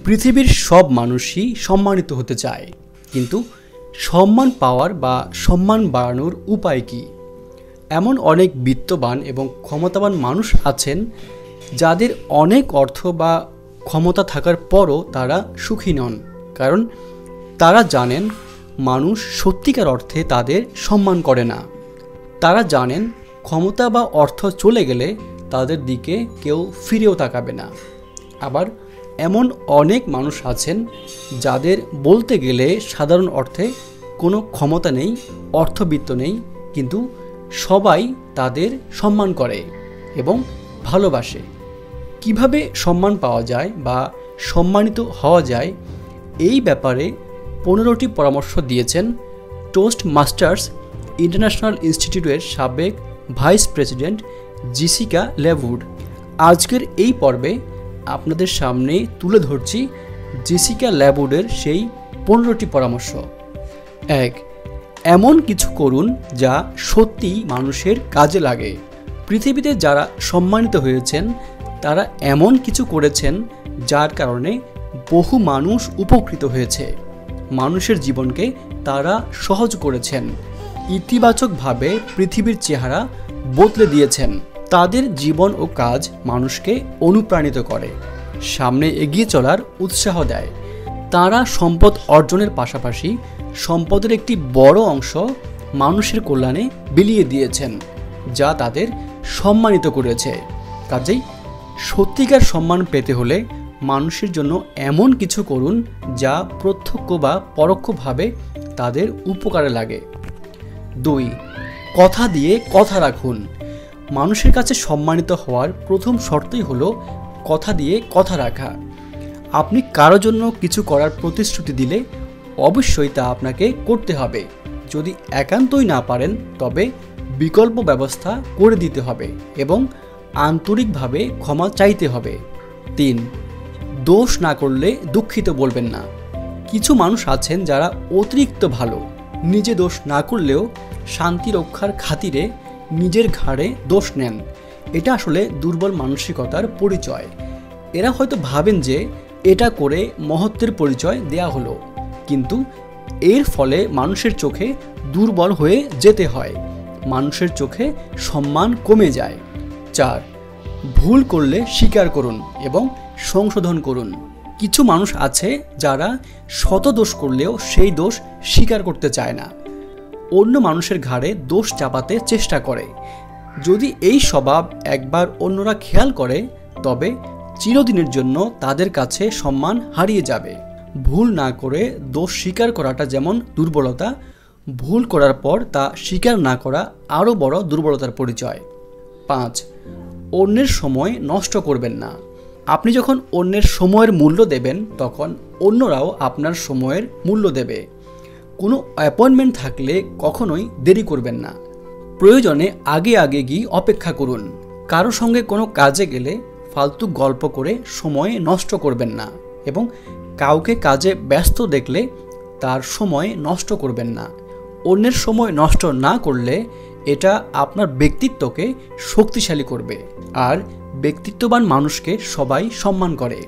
পৃথিবীর সব মানুষই সম্মানিত হতে চায়, কিন্তু সম্মান পাওয়ার বা সম্মান বাড়ানোর উপায় কী? এমন অনেক বিত্তবান এবং ক্ষমতাবান মানুষ আছেন যাদের অনেক অর্থ বা ক্ষমতা থাকার পরও তারা সুখী নন, কারণ তারা জানেন মানুষ সত্যিকার অর্থে তাদের সম্মান করে না। তারা জানেন ক্ষমতা বা অর্থ চলে গেলে তাদের দিকে কেউ ফিরেও তাকাবে না। আবার এমন অনেক মানুষ আছেন যাদের বলতে গেলে সাধারণ অর্থে কোনো ক্ষমতা নেই, অর্থবিত্ত নেই, কিন্তু সবাই তাদের সম্মান করে এবং ভালোবাসে। কিভাবে সম্মান পাওয়া যায় বা সম্মানিত হওয়া যায়, এই ব্যাপারে 15টি পরামর্শ দিয়েছেন টোস্ট মাস্টার্স ইন্টারন্যাশনাল ইনস্টিটিউটের সাবেক ভাইস প্রেসিডেন্ট জেসিকা লেভউড। আজকের এই পর্বে আপনাদের সামনে তুলে ধরছি জেসিকা লেভউডের সেই 15টি পরামর্শ। 1. এমন কিছু করুন যা সত্যিই মানুষের কাজে লাগে। পৃথিবীতে যারা সম্মানিত হয়েছেন তারা এমন কিছু করেছেন যার কারণে বহু মানুষ উপকৃত হয়েছে। মানুষের জীবনকে তারা সহজ করেছেন, ইতিবাচকভাবে পৃথিবীর চেহারা বদলে দিয়েছেন। তাদের জীবন ও কাজ মানুষকে অনুপ্রাণিত করে, সামনে এগিয়ে চলার উৎসাহ দেয়। তারা সম্পদ অর্জনের পাশাপাশি সম্পদের একটি বড় অংশ মানুষের কল্যাণে বিলিয়ে দিয়েছেন, যা তাদের সম্মানিত করেছে। কাজেই সত্যিকার সম্মান পেতে হলে মানুষের জন্য এমন কিছু করুন যা প্রত্যক্ষ বা পরোক্ষভাবে তাদের উপকারে লাগে। 2. কথা দিয়ে কথা রাখুন। মানুষের কাছে সম্মানিত হওয়ার প্রথম শর্তই হলো কথা দিয়ে কথা রাখা। আপনি কারো জন্য কিছু করার প্রতিশ্রুতি দিলে অবশ্যই তা আপনাকে করতে হবে। যদি একান্তই না পারেন তবে বিকল্প ব্যবস্থা করে দিতে হবে এবং আন্তরিকভাবে ক্ষমা চাইতে হবে। 3. দোষ না করলে দুঃখিত বলবেন না। কিছু মানুষ আছেন যারা অতিরিক্ত ভালো, নিজে দোষ না করলেও শান্তি রক্ষার খাতিরে নিজের ঘাড়ে দোষ নেন। এটা আসলে দুর্বল মানসিকতার পরিচয়। এরা হয়তো ভাবেন যে এটা করে মহত্বের পরিচয় দেয়া হলো, কিন্তু এর ফলে মানুষের চোখে দুর্বল হয়ে যেতে হয়, মানুষের চোখে সম্মান কমে যায়। 4. ভুল করলে স্বীকার করুন এবং সংশোধন করুন। কিছু মানুষ আছে যারা শত দোষ করলেও সেই দোষ স্বীকার করতে চায় না, অন্য মানুষের ঘাড়ে দোষ চাপাতে চেষ্টা করে। যদি এই স্বভাব একবার অন্যরা খেয়াল করে তবে চিরদিনের জন্য তাদের কাছে সম্মান হারিয়ে যাবে। ভুল না করে দোষ স্বীকার করাটা যেমন দুর্বলতা, ভুল করার পর তা স্বীকার না করা আরও বড় দুর্বলতার পরিচয়। 5. অন্যের সময় নষ্ট করবেন না। আপনি যখন অন্যের সময়ের মূল্য দেবেন তখন অন্যরাও আপনার সময়ের মূল্য দেবে। কোনো অ্যাপয়েন্টমেন্ট থাকলে কখনোই দেরি করবেন না। প্রয়োজনে আগে গিয়ে অপেক্ষা করুন। কারো সঙ্গে কোনো কাজে গেলে ফালতু গল্প করে সময় নষ্ট করবেন না এবং কাউকে কাজে ব্যস্ত দেখলে তার সময় নষ্ট করবেন না। অন্যের সময় নষ্ট না করলে এটা আপনার ব্যক্তিত্বকে শক্তিশালী করবে, আর ব্যক্তিত্ববান মানুষকে সবাই সম্মান করে।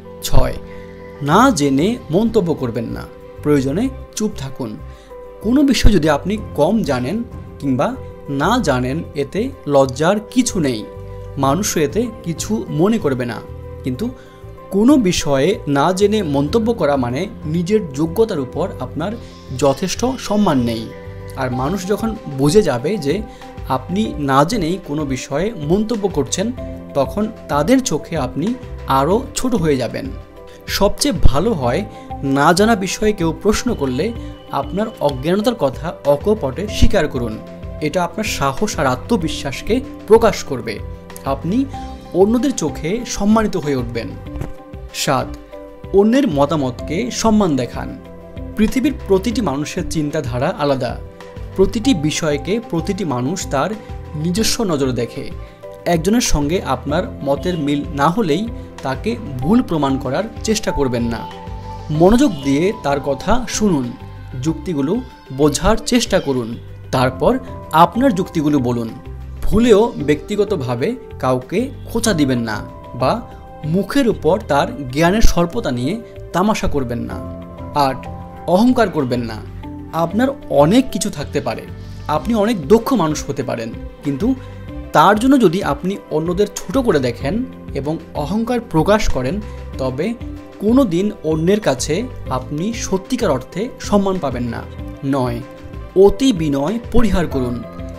6. না জেনে মন্তব্য করবেন না। প্রয়োজনে চুপ থাকুন। কোনো বিষয় যদি আপনি কম জানেন কিংবা না জানেন এতে লজ্জার কিছু নেই, মানুষও এতে কিছু মনে করবে না। কিন্তু কোনো বিষয়ে না জেনে মন্তব্য করা মানে নিজের যোগ্যতার উপর আপনার যথেষ্ট সম্মান নেই। আর মানুষ যখন বুঝে যাবে যে আপনি না জেনেই কোনো বিষয়ে মন্তব্য করছেন তখন তাদের চোখে আপনি আরও ছোট হয়ে যাবেন। সবচেয়ে ভালো হয় না জানা বিষয়ে কেউ প্রশ্ন করলে আপনার অজ্ঞানতার কথা অকপটে স্বীকার করুন। এটা আপনার সাহস আর আত্মবিশ্বাসকে প্রকাশ করবে। আপনি অন্যদের চোখে সম্মানিত হয়ে উঠবেন। 7. অন্যের মতামতকে সম্মান দেখান। পৃথিবীর প্রতিটি মানুষের চিন্তাধারা আলাদা। প্রতিটি বিষয়কে প্রতিটি মানুষ তার নিজস্ব নজরে দেখে। একজনের সঙ্গে আপনার মতের মিল না হলেই তাকে ভুল প্রমাণ করার চেষ্টা করবেন না। মনোযোগ দিয়ে তার কথা শুনুন, যুক্তিগুলো বোঝার চেষ্টা করুন, তারপর আপনার যুক্তিগুলো বলুন। ভুলেও ব্যক্তিগতভাবে কাউকে খোঁচা দিবেন না বা মুখের উপর তার জ্ঞানের স্বল্পতা নিয়ে তামাশা করবেন না। 8. অহংকার করবেন না। আপনার অনেক কিছু থাকতে পারে, আপনি অনেক দক্ষ মানুষ হতে পারেন, কিন্তু তার জন্য যদি আপনি অন্যদের ছোট করে দেখেন এবং অহংকার প্রকাশ করেন, তবে কোনো দিন অন্যের কাছে আপনি সত্যিকার অর্থে সম্মান পাবেন না। 9. অতি বিনয় পরিহার করুন।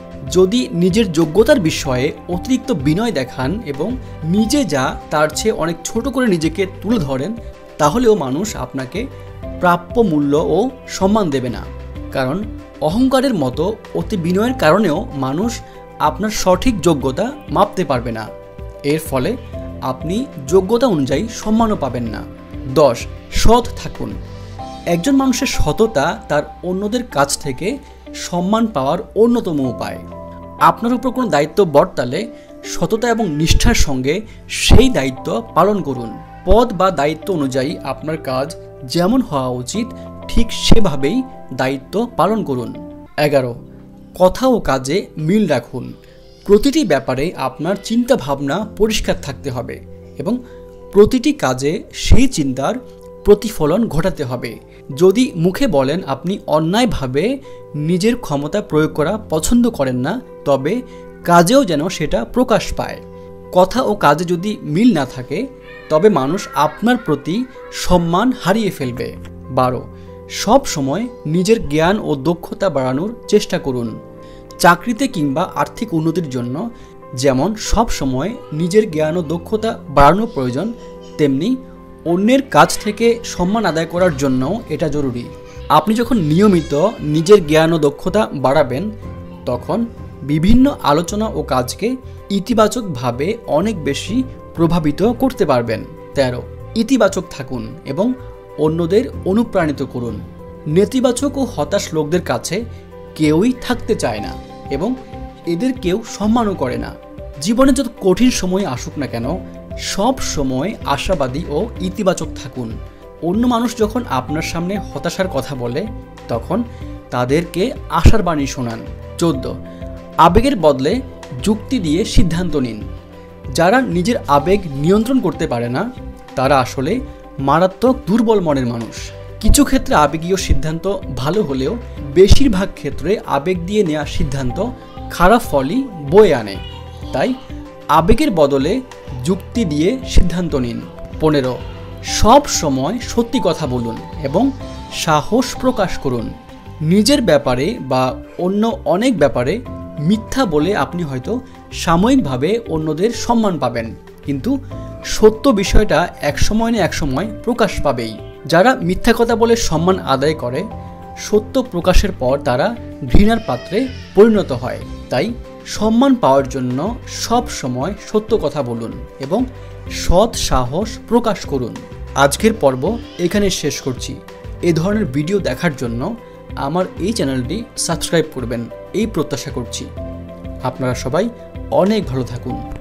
যদি নিজের যোগ্যতার বিষয়ে অতিরিক্ত বিনয় দেখান এবং নিজে যা তার চেয়ে অনেক ছোট করে নিজেকে তুলে ধরেন, তাহলেও মানুষ আপনাকে প্রাপ্য মূল্য ও সম্মান দেবে না। কারণ অহংকারের মতো অতি বিনয়ের কারণেও মানুষ আপনার সঠিক যোগ্যতা মাপতে পারবে না। এর ফলে আপনি যোগ্যতা অনুযায়ী সম্মানও পাবেন না। 10. সৎ থাকুন। একজন মানুষের সততা তার অন্যদের কাছ থেকে সম্মান পাওয়ার অন্যতম উপায়। আপনার উপর কোনো দায়িত্ব বর্তালে সততা এবং নিষ্ঠার সঙ্গে সেই দায়িত্ব পালন করুন। পদ বা দায়িত্ব অনুযায়ী আপনার কাজ যেমন হওয়া উচিত ঠিক সেভাবেই দায়িত্ব পালন করুন। 11. কথা ও কাজে মিল রাখুন। প্রতিটি ব্যাপারে আপনার চিন্তা ভাবনা পরিষ্কার থাকতে হবে এবং প্রতিটি কাজে সেই চিন্তার প্রতিফলন ঘটাতে হবে। যদি মুখে বলেন আপনি অন্যায়ভাবে নিজের ক্ষমতা প্রয়োগ করা পছন্দ করেন না, তবে কাজেও যেন সেটা প্রকাশ পায়। কথা ও কাজে যদি মিল না থাকে, তবে মানুষ আপনার প্রতি সম্মান হারিয়ে ফেলবে। 12. সব সময় নিজের জ্ঞান ও দক্ষতা বাড়ানোর চেষ্টা করুন। চাকরিতে কিংবা আর্থিক উন্নতির জন্য যেমন সব সময় নিজের জ্ঞান ও দক্ষতা বাড়ানো প্রয়োজন, তেমনি অন্যের কাছ থেকে সম্মান আদায় করার জন্যও এটা জরুরি। আপনি যখন নিয়মিত নিজের জ্ঞান ও দক্ষতা বাড়াবেন, তখন বিভিন্ন আলোচনা ও কাজকে ইতিবাচকভাবে অনেক বেশি প্রভাবিত করতে পারবেন। 13. ইতিবাচক থাকুন এবং অন্যদের অনুপ্রাণিত করুন। নেতিবাচক ও হতাশ লোকদের কাছে কেউই থাকতে চায় না এবং এদের কেউ সম্মানও করে না। জীবনে যত কঠিন সময় আসুক না কেন, সব সময় আশাবাদী ও ইতিবাচক থাকুন। অন্য মানুষ যখন আপনার সামনে হতাশার কথা বলে, তখন তাদেরকে আশার বাণী শোনান। 14. আবেগের বদলে যুক্তি দিয়ে সিদ্ধান্ত নিন। যারা নিজের আবেগ নিয়ন্ত্রণ করতে পারে না, তারা আসলে মারাত্মক দুর্বল মনের মানুষ। কিছু ক্ষেত্রে আবেগীয় সিদ্ধান্ত ভালো হলেও বেশিরভাগ ক্ষেত্রে আবেগ দিয়ে নেওয়া সিদ্ধান্ত খারাপ ফলই বয়ে আনে। তাই আবেগের বদলে যুক্তি দিয়ে সিদ্ধান্ত নিন। 15. সব সময় সত্যি কথা বলুন এবং সাহস প্রকাশ করুন। নিজের ব্যাপারে বা অন্য অনেক ব্যাপারে মিথ্যা বলে আপনি হয়তো সাময়িকভাবে অন্যদের সম্মান পাবেন, কিন্তু সত্য বিষয়টা একসময় না একসময় প্রকাশ পাবেই। যারা মিথ্যা কথা বলে সম্মান আদায় করে, সত্য প্রকাশের পর তারা ঘৃণার পাত্রে পরিণত হয়। তাই সম্মান পাওয়ার জন্য সব সময় সত্য কথা বলুন এবং সৎ সাহস প্রকাশ করুন। আজকের পর্ব এখানে শেষ করছি। এই ধরনের ভিডিও দেখার জন্য আমার এই চ্যানেলটি সাবস্ক্রাইব করবেন এই প্রত্যাশা করছি। আপনারা সবাই অনেক ভালো থাকুন।